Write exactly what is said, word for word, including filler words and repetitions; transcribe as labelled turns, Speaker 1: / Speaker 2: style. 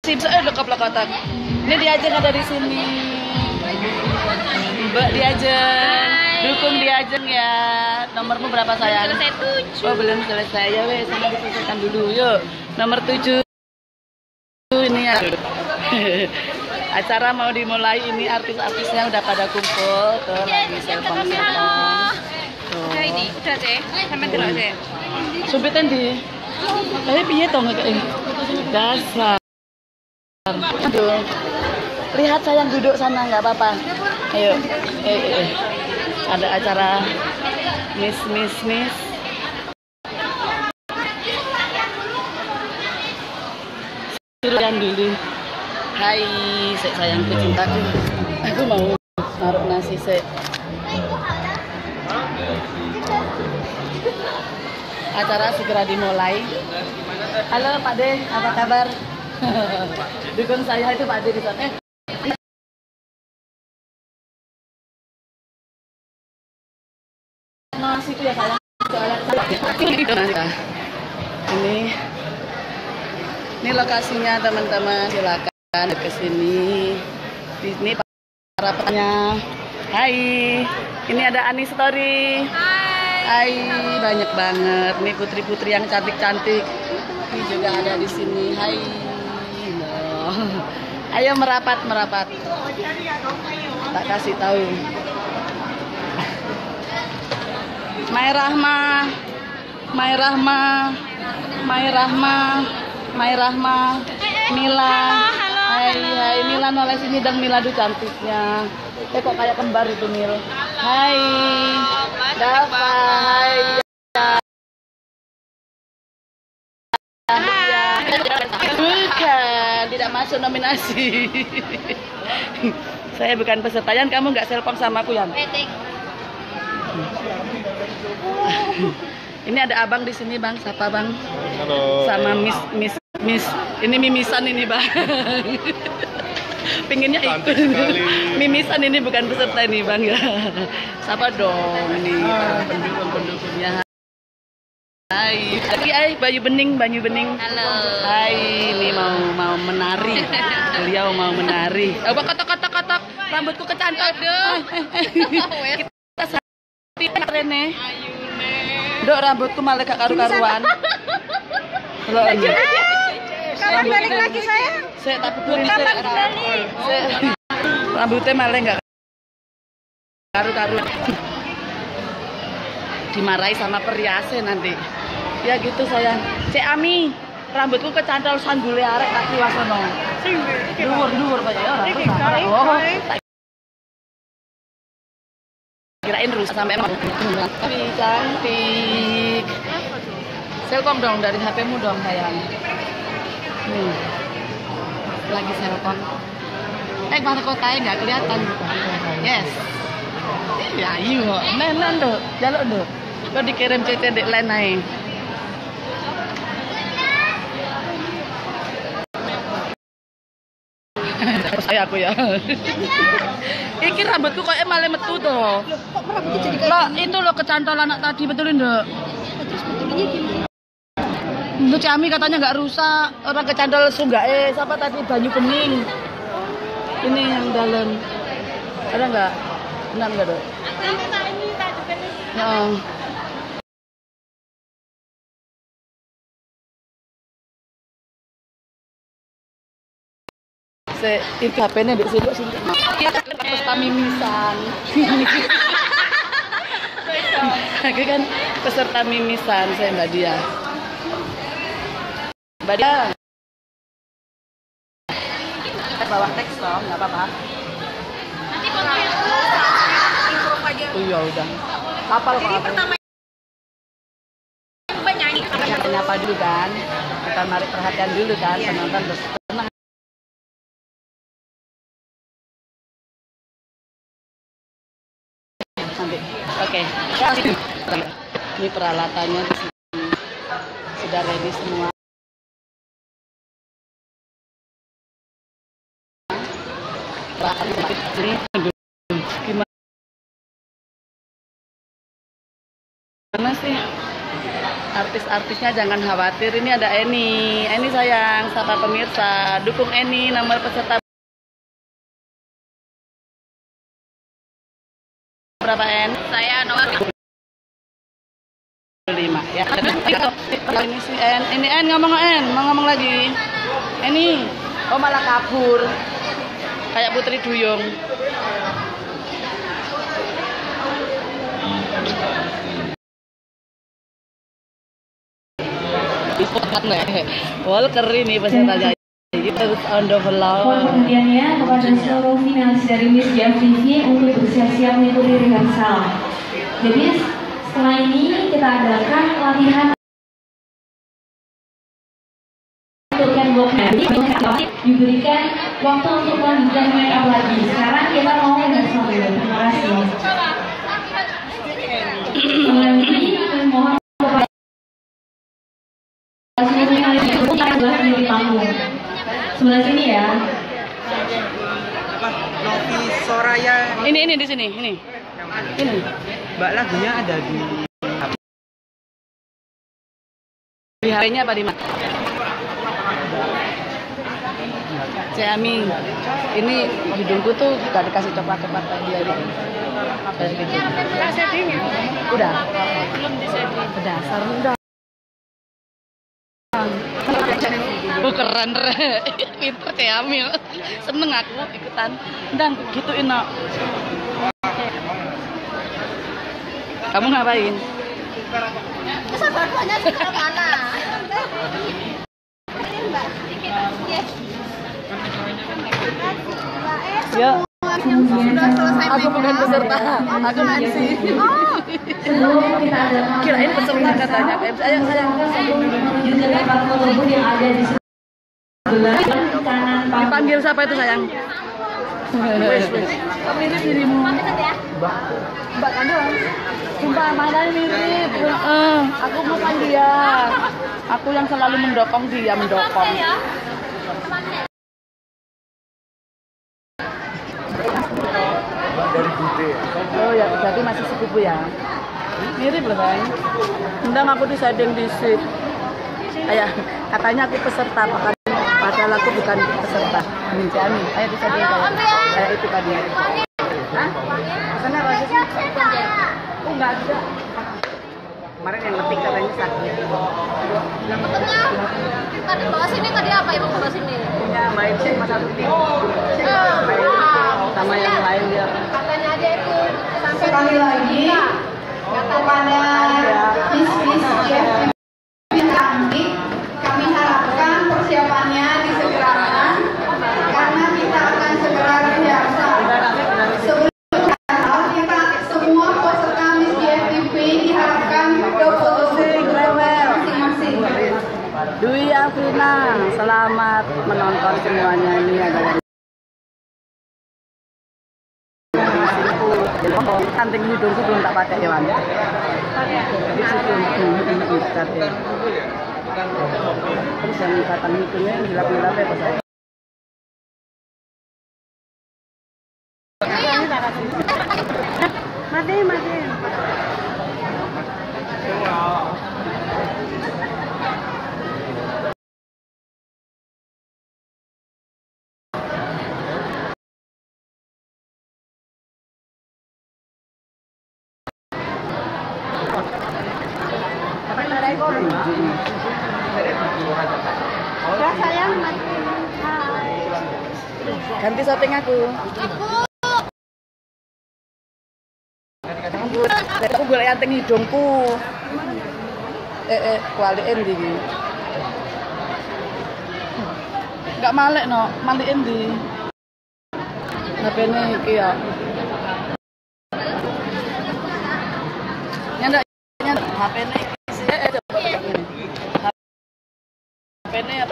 Speaker 1: Sip, saya udah keplak kotak. Ini Diajeng ada di sini. Mbak Diajeng, dukung Diajeng ya. Nomormu berapa sayang?
Speaker 2: Selesai tujuh.
Speaker 1: Oh belum selesai ya wes, sama diselesaikan dulu. Yuk, nomor tujuh. Ini ya. Acara mau dimulai, ini artis-artisnya udah pada kumpul. Tuh lagi selfie-selfie.
Speaker 2: Udah ini, udah cek. Sampai dulu cek.
Speaker 1: Sumpitan di. Tapi piye toh nggak kayak dasar. Aduh. Lihat sayang duduk sana nggak apa-apa. Ayo, eh, eh. Ada acara Miss Miss Miss. Yang dulu. Hai, sek sayangku cintaku. Aku mau naruh nasi sek. Acara segera dimulai. Halo Pak De, apa kabar? Dukun saya itu Pak De di sana. Eh. Nasi itu ya sayang. Ini ini lokasinya teman-teman, silakan ke sini. Di sini para penanya. Hai, ini ada Ani Story. Hai, banyak banget. Ini putri-putri yang cantik-cantik. Ini juga ada di sini. Hai. Ayo merapat merapat. Tak kasih tahu. Mai Rahma, Mai Rahma, Mai Rahma, Mai Rahma, Mila. Hai hai Mila noleh sini dong Mila tuh cantiknya. Eh kok kayak kembar itu Mil. Hai. Dava. Hai. Bukan, tidak masuk nominasi. Saya bukan peserta. Yan, kamu nggak selfie sama aku Yan? Ini ada abang di sini bang, siapa bang?
Speaker 3: Halo.
Speaker 1: Sama Miss Miss Miss. Ini mimisan ini bang. Pinginnya ikut. Mimisan ini bukan peserta ini bang ya. Siapa dong ini pendukung-pendukungnya? Hai, lagi ay Bayu Bening, Bayu Bening.
Speaker 2: Halo.
Speaker 1: Hai, ini mau mau menari. Beliau mau menari. Oh, kotak-kotak-kotak, rambutku kecantol. Kita sapi Rene. Dok, rambutku malah gak karu-karuan. Kalau ini.
Speaker 2: Kapan balik lagi sayang?
Speaker 1: Saya tapi putih saya. Rambutnya malah gak karu-karuan. Dimarahi sama periase nanti. Ya gitu sayang. Cek Ami, rambutku kecantol sandule arek tak kiwasono. Dhuwur-dhuwur kaya ora rusak. Oh. Kirain rusak sampai emang. Tapi cantik. Selkom dong dari H P-mu dong sayang. Hmm. Lagi selkom. Eh mana kotanya nggak kelihatan. Yes. Ya iya kok. Nenan tuh, jaluk tuh. Kok dikirim C C dek lain naik. Saya aku ya. Iki rambutku kok malah metu toh.
Speaker 2: Kok rambutnya jadi kayak
Speaker 1: Lo itu lo kecantol anak tadi betulin dok.
Speaker 2: terus betulnya gimana?
Speaker 1: Itu Cami katanya nggak rusak. Orang kecantol sunggae. Siapa tadi Banyu Bening. Ini yang dalam. Ada nggak? Benar nggak dok? Ya. Se itu H P-nya di situ sini. Kita peserta mimisan. Aku kan peserta mimisan saya Mbak Dia. Mbak Dia. Bawah teks dong, nggak apa-apa.
Speaker 2: Nanti foto yang improve aja.
Speaker 1: Oh iya udah. Kapal
Speaker 2: Jadi
Speaker 1: kapal.
Speaker 2: pertama coba nyanyi.
Speaker 1: Kita nyapa dulu kan. Kita narik perhatian dulu kan penonton terus tenang. Nanti. Oke. Ini peralatannya di sini. Sudah ready semua. Gimana sih? Artis-artisnya jangan khawatir, ini ada Eni. Eni sayang, sapa pemirsa, dukung Eni, nomor peserta berapa En?
Speaker 2: Saya nomor
Speaker 1: lima ya. Ini si En, ini En ngomong En, mau ngomong lagi. Eni, oh malah kabur. Kayak Putri Duyung. Walker ini pesertanya terus on the floor.
Speaker 3: Mohon perhatiannya kepada seluruh finalis dari Miss J F T V untuk bersiap-siap mengikuti rehearsal. Jadi setelah ini kita adakan latihan untuk catwalk. Jadi diberikan waktu untuk melanjutkan make up lagi. Sekarang kita mau rehearsal dulu. Terima kasih. Lagi mohon di panggung sebelah sini ya.
Speaker 4: Apa? Novi Soraya.
Speaker 1: Ini ini di sini, ini. Ini.
Speaker 4: Mbak, lagunya ada di
Speaker 1: Di H P-nya apa di mana? Ciami. Ini hidungku tuh gak dikasih coklat-coklat kayak dia gitu. Kayak gitu. Udah. Belum di setting. Berdasar udah. Oh keren re, pinter kayak Amil, seneng aku ikutan, dan gituin nak. Kamu ngapain?
Speaker 2: sabar banyak ke mana?
Speaker 1: Ya.
Speaker 2: Sudah selesai.
Speaker 1: Aku bukan peserta, aku M C.
Speaker 3: Sebelum kita adakan
Speaker 1: Kirain peserta katanya. Ayo sayang.
Speaker 3: menuju ke tempat foto yang ada di sebelah kanan panggung.
Speaker 1: Dipanggil siapa itu sayang? Wes wes. Mirip dirimu. Mbak Kandung. Sumpah mana mirip. Heeh. Aku bukan dia. Aku yang selalu mendokong dia, mendokong.
Speaker 4: dari Bude.
Speaker 1: Oh ya, berarti masih sepupu ya. Mirip loh kan. Undang aku di shading di sit. Ayah, katanya aku peserta, bahkan padahal aku bukan peserta. Minci Ami, ayo di shading kayak. Kayak itu tadi. Hah? Sana apa sih? Oh enggak ada. Kemarin yang ngetik katanya sakit.
Speaker 2: Betulnya tadi bawa sini tadi apa ibu bawa sini?
Speaker 1: Punya Mbak Ibu masa titik.
Speaker 2: Oh,
Speaker 1: Sama yang lain dia.
Speaker 2: katanya aja itu sampai
Speaker 5: Sekali lagi kepada Miss-Miss yang cantik, kami harapkan persiapannya disegerakan karena kita akan segera rehearsal. Sebelum rehearsal, kita semua peserta Miss J F T V diharapkan ke foto masing-masing.
Speaker 1: Dwi Afina, selamat menonton semuanya. Ini adalah kanting hidungku belum tak pakai hewan. Di situ dekat ya. Terus yang batang hidungnya yang dilap-dilap ya pas. Mati mati.
Speaker 2: ya sayang mati.
Speaker 1: Ganti setting aku. Aku golek anting hidungku. Eh eh kualiin ndi iki. Enggak malek no, malikin ndi. H P-ne iki ya. Nyandak nyandak H P-ne iki. Eh eh coba ini. H P-ne apa